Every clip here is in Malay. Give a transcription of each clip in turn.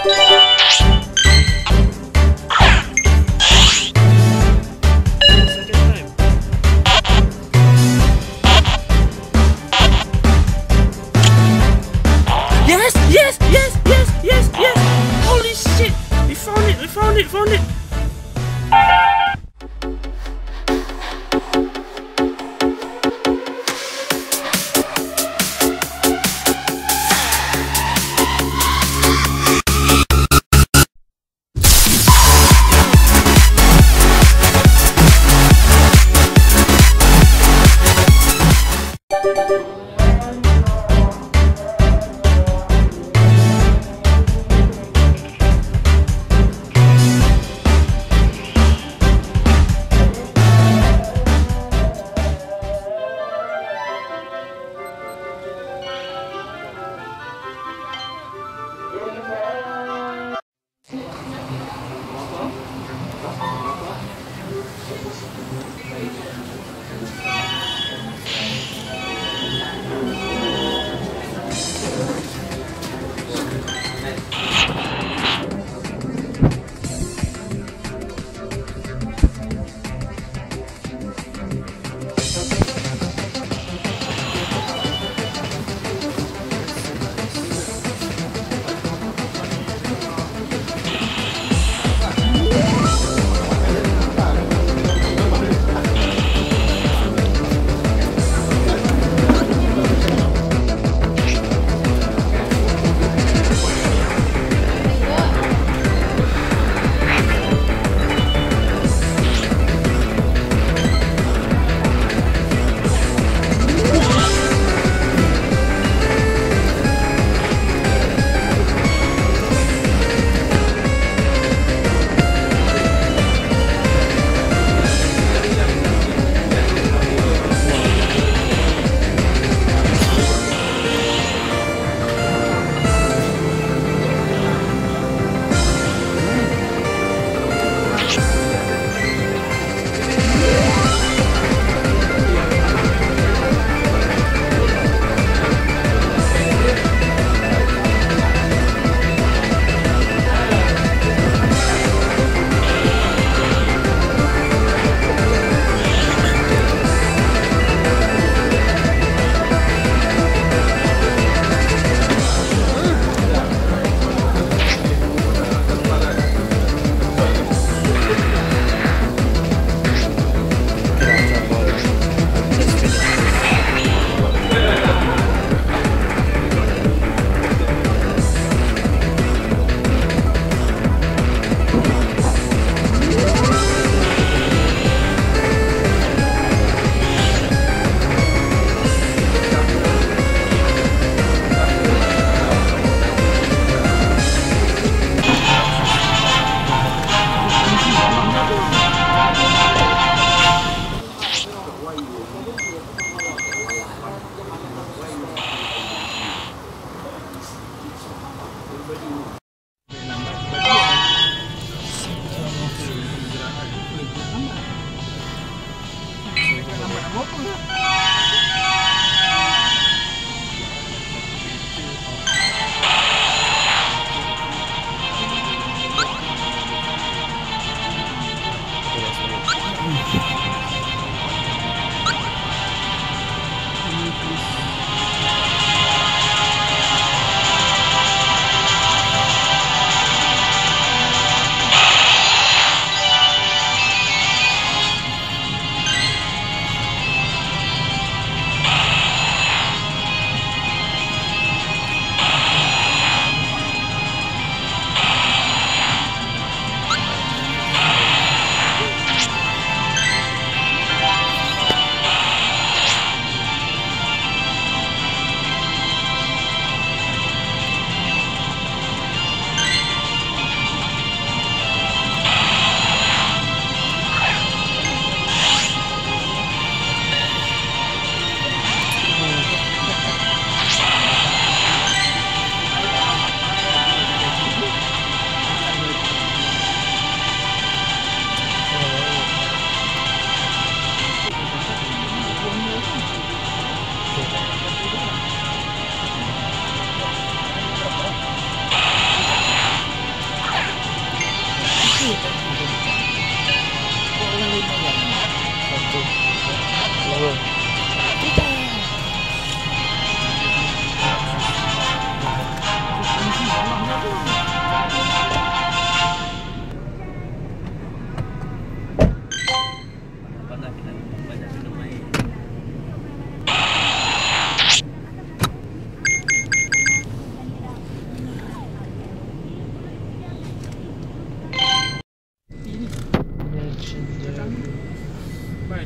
Yes! Yes! Yes! Yes! Yes! Yes! Holy shit! We found it! We found it! We found it!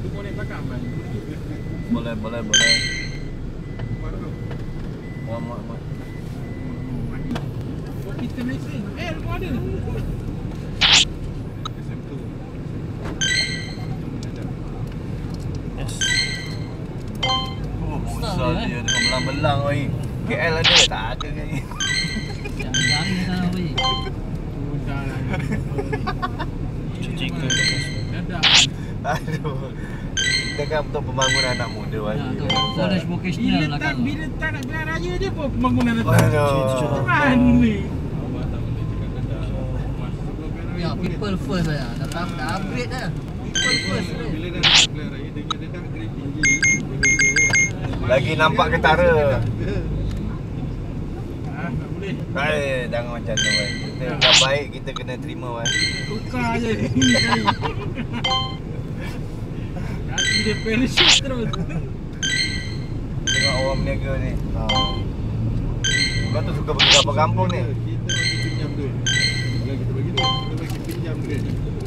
Boleh. Muat. Kita naik sini. Rumah ada. Yes. Oh, besar dia dengan belang-belang weh. KL ada tak ada ni. Jangan sana weh. Cuci ke. Aduh. Kita kan betul pembangunan anak muda weh. College vocational lah kan. Bila tak nak gelar raya je pun pembangunan tu. Aduh. Mana? Ya, people first lah. Dah upgrade dah. People first. Bila dah nak gelar raya dia dah grade tinggi. Lagi nampak ketara. Tak boleh. Jangan macam tu weh. Kita dah baik kita kena terima weh. Tukar je ini kali. Kasi dia parachute terus. Tengok orang berniaga ni. Kau tu suka pergi kampung-kampung ni. Kita bagi pinjam duit. Kalau kita bagi duit, kita bagi pinjam duit.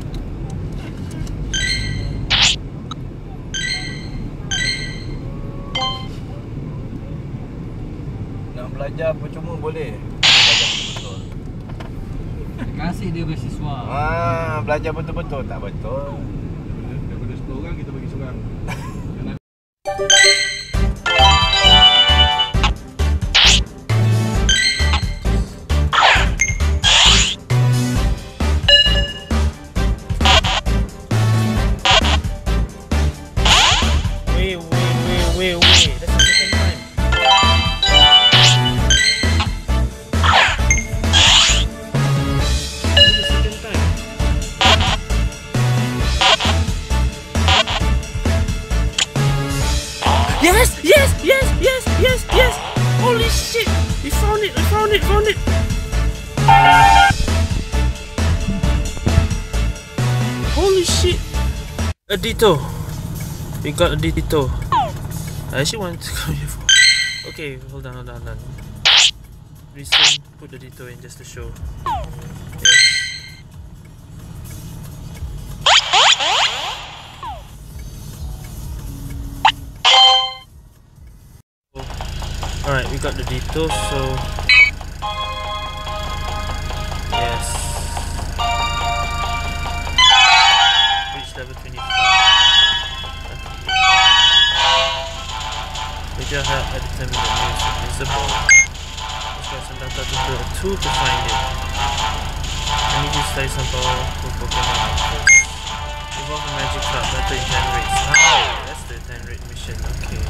Nak belajar percuma boleh. Belajar betul-betul. Kasih dia beasiswa. Belajar betul-betul tak betul. Daripada 10 orang kita bagi seorang. Wait. That's the second time. Yes! Holy shit! We found it! Holy shit! A Ditto! We got a Ditto. I actually wanted to come here for... Okay, hold on. Reason, put the Ditto in just to show. Yes. Alright, we got the Ditto, so... Yes. Reach level 25. Major help at determine the news is visible. This person data to do a tool to find it. I need to study some powerful Pokemon first. Evolve a magic card, better in 10 rates. That's the 10 rate mission, okay.